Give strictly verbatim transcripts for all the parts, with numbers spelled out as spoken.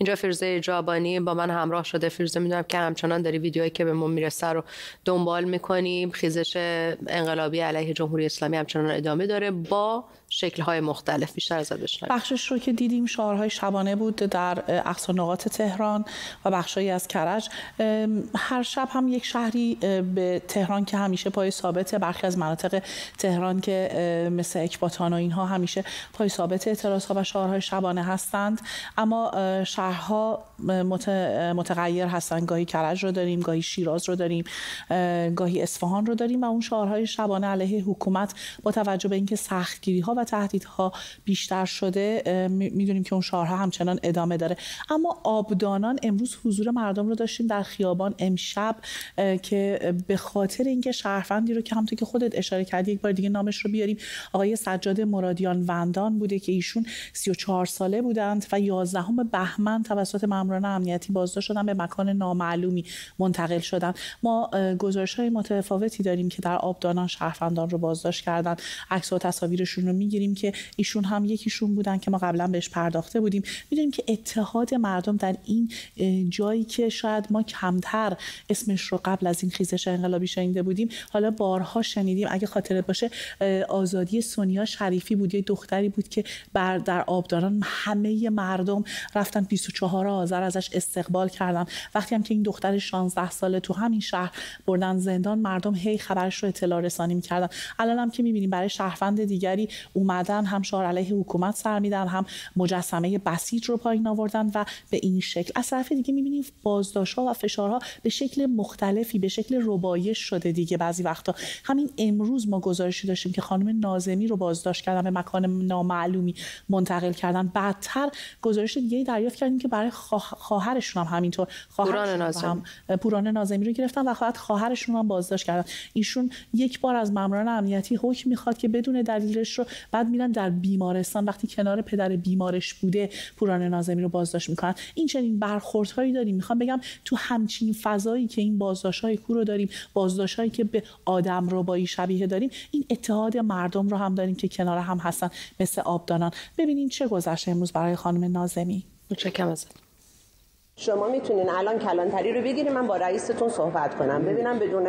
اینجا فیروزه جابانی با من همراه شده. فیروزه، میدونم که همچنان داری ویدیوهایی که به ما میرسه رو دنبال میکنیم. خیزش انقلابی علیه جمهوری اسلامی همچنان ادامه داره با شکل‌های مختلف. بیشتر ازت بشنویم. بخشش رو که دیدیم شعارهای شبانه بود در اقصا نقاط تهران و بخشایی از کرج. هر شب هم یک شهری به تهران که همیشه پای ثابته، برخی از مناطق تهران که مثل اکباتان و اینها همیشه پای ثابت اعتراضها و شعارهای شبانه هستند، اما شهرها متغیر هستند. گاهی کرج رو داریم، گاهی شیراز رو داریم، گاهی اصفهان رو داریم و اون شعارهای شبانه علیه حکومت با توجه به اینکه سختگیری‌ها و تهدیدها بیشتر شده، میدونیم که اون شعارها همچنان ادامه داره. اما آبدانان امروز حضور مردم رو داشتیم در خیابان امشب که به خاطر اینکه شهروندی رو که همونطور که خودت اشاره کردی یک بار دیگه نامش رو بیاریم، آقای سجاد مرادیان وندان بوده که ایشون سی و چهار ساله بودند و یازدهم بهمن توسط ماموران امنیتی بازداشت شدن، به مکان نامعلومی منتقل شدن. ما گزارش‌های متفاوتی داریم که در آبدانان شهروندان رو بازداشت کردن. عکس و تصاویرشون رو میگیریم که ایشون هم یکیشون بودن که ما قبلا بهش پرداخته بودیم. میدونیم که اتحاد مردم در این جایی که شاید ما کمتر اسمش رو قبل از این خیزش انقلابی شنیده بودیم، حالا بارها شنیدیم. اگه خاطرت باشه آزادی سونیا شریفی بود، یه دختری بود که بر در آبداران همه مردم رفتن بیست و چهارم آذر ازش استقبال کردن. وقتی هم که این دختر شانزده ساله تو همین شهر بردن زندان، مردم هی خبرش رو اطلاع رسانی می‌کردن. الان هم که می‌بینیم برای شهروند دیگری اومدن، هم شعار علیه حکومت سر میدن، هم مجسمه بسیج رو پایین آوردن و به این شکل. از طرف دیگه می‌بینیم بازداشت‌ها و فشارها به شکل مختلفی، به شکل ربایش شده دیگه. بعضی وقتا همین امروز ما گزارشی داشتیم که خانم ناظمی رو بازداشت کردن، به مکان نامعلومی منتقل کردن. بعدتر گزارش دیگه دریافت کردیم که برای خواهرشون هم همینطور، پوران ناظمی هم پوران ناظمی رو گرفتن و بعد خواهرشون هم بازداشت کردن. ایشون یک بار از ماموران امنیتی حکم میخواد که بدون دلیلش رو، بعد میرن در بیمارستان، وقتی کنار پدر بیمارش بوده پوران ناظمی رو بازداشت میکنن. این چنین برخوردهایی داریم. میخوام بگم تو همچین فضایی که این بازداشت‌های کور رو داریم، بازداشت‌هایی که به آدم ربایی شبیه داریم، این اتحاد مردم رو هم داریم که کنار هم هستن مثل آبدانان. ببینین چه گذشته امروز برای خانم ناظمی. متشکرم ازت. شما میتونین الان کلانتری رو بگیرید، من با رئیستون صحبت کنم ببینم بدون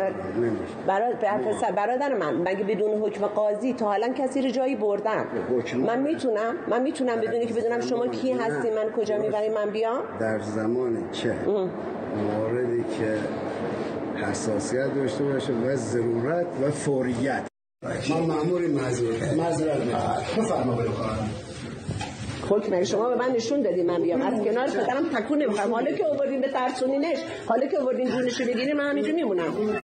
برادر برادر من مگه بدون حکم قاضی تا حالا کسی رو جایی بردن؟ من میتونم من میتونم بدونی که بدونم شما کی هستی، من کجا میبرید، من بیام در زمان چه موردی که حساسیت داشته باشه و ضرورت و فوریت. من مأمور معذرت معذرت بفرمایید. حکم شما به من نشون دادین من بیام از کنار پدرم تکون نمیخوام. حالا که آوردین به ترسونینش، حالا که آوردین جونش رو بگیرین، من همینجا میمونم.